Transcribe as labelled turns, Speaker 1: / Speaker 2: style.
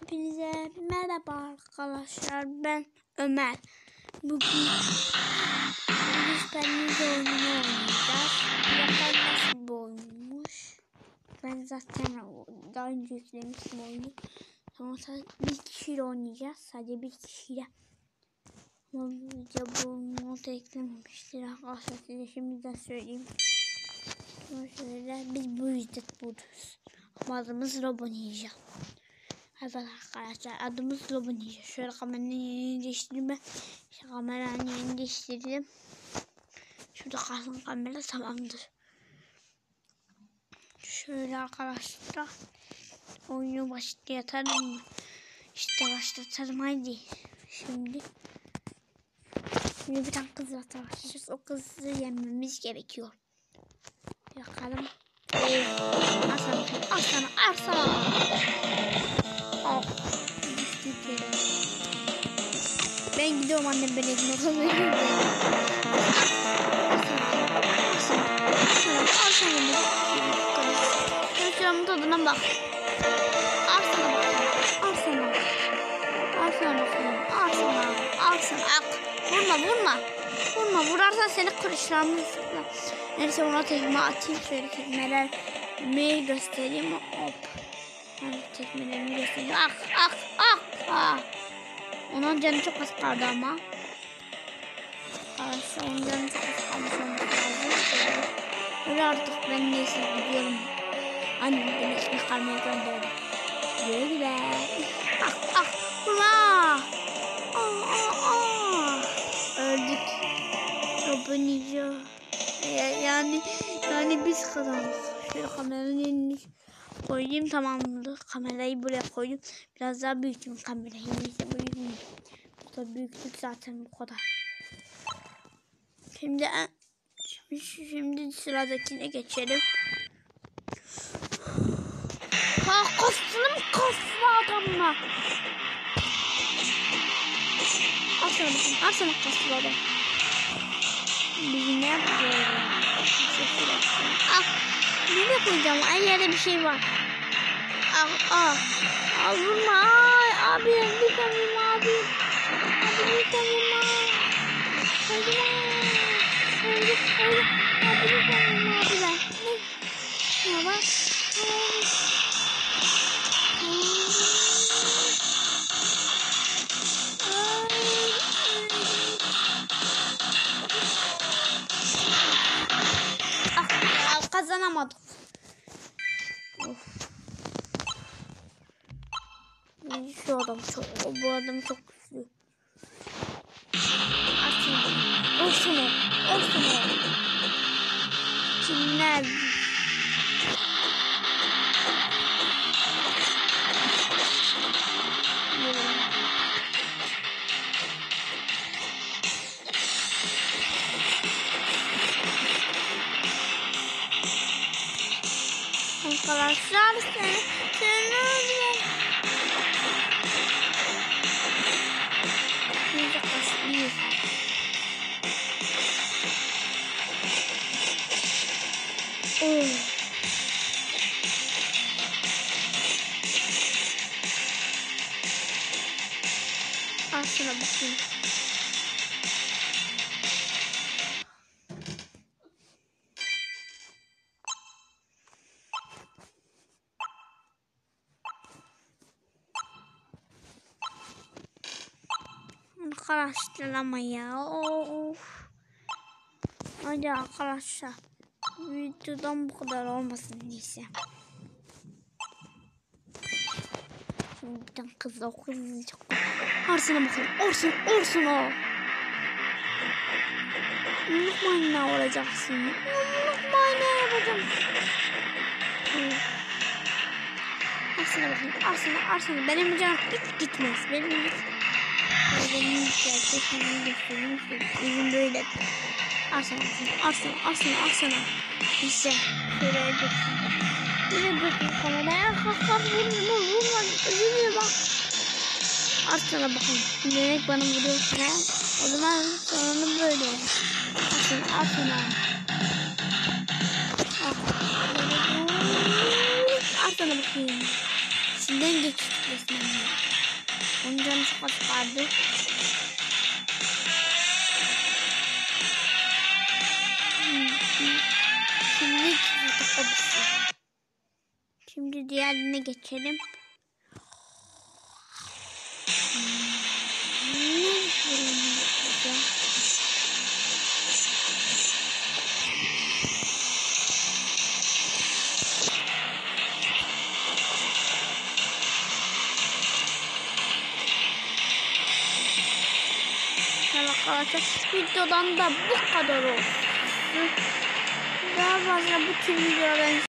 Speaker 1: Hepinize merhaba arkadaşlar, ben Ömer. Bugün benimle oyunu oynayacağız. Bakalım nasıl bir oyunmuş. Ben zaten daha önce yüklemiştim oyunu. Ama sadece bir kişiyle oynayacağız. Sadece bir kişiyle. Ama bu modu eklememiştir arkadaşlar. Size şimdiden söyleyeyim. Şöyle biz bu yüzden buradayız. Adımız Robo Ninja. Evet arkadaşlar, adımız Robo Ninja. Şöyle kameranın yerini değiştirdim. Kameranın yerini değiştirdim. Şurada kalsın kamera, tamamdır. Şöyle arkadaşlar, oyunu başlatalım mı? İşte başlatalım, haydi. Şimdi bir tane kız arkadaşlar, o kızı yenmemiz gerekiyor. Bakalım. Arsana. Oh. Ben gidiyorum, annem beni ekmek alıyor. Şuramın tadına bak. Arsana bakayım. Arsana. Vurma. Vurarsan seni kırışlarını sıkla. Neyse, ona tekme atayım. Şöyle tekmelerimi göstereyim. Hop. Tekmelerimi göstereyim. Ah. Onun canı çok az kaldı ama. Arkadaşlar, onun canı çok az kalmış olması lazım. Öyle artık ben neyse gidiyorum. Annem beni ekmek almaya gönderdi. Güle. Ah. Vurma. Öldük. Robo Yani biz kazandık. Şöyle kameranın yerini koyayım, tamamdır. Kamerayı buraya koydum. Biraz daha büyüteyim kamerayı. Neyse, büyüteyim. Bu da büyüklük zaten bu kadar. Şimdi sıradakine geçelim. Kaslı adamlar. Arsana kaslı adam. Biz ne yapacağız? Nereye koyacağım? Ay, yerde bir şey var. Vurma. Abi lütfen vurma abi. Lütfen vurma. Hadi abi, lütfen vurma abi ben. Ne var? Kazanamadık. Şu adam bu adam çok güçlü. Olsun. Kimler? Arkadaşlar, seni öldürün. Şimdi kasılıyor. Şuna bakayım. Arkadaşlar ama ya. Of. Hadi arkadaşlar. Videodan bu kadar olmasın neyse. Şimdi bir tane kız da çok. Arsana bakalım. Orsun o. Unutmayın ne olacaksın. Unutmayın ne yapacağım. Arsana bakayım. Arsana. Benim canım hiç gitmez. Benim gerçekten göstereyim. Bizim böyle. Arsana. İşte. Şöyle öldürsün. Yine bakın kameraya. Vurma. Üzülüyor bak. Arsana bakın. Demek bana vuruyorsun ha. O zaman sonunda böyle olur. Arsana. Arsana bakayım. İçinden geçtik resmen. Onun canı çok az vardı. Şimdi diğerine geçelim. Arkadaşlar videodan da bu kadar olsun. Daha fazla bu tür videoların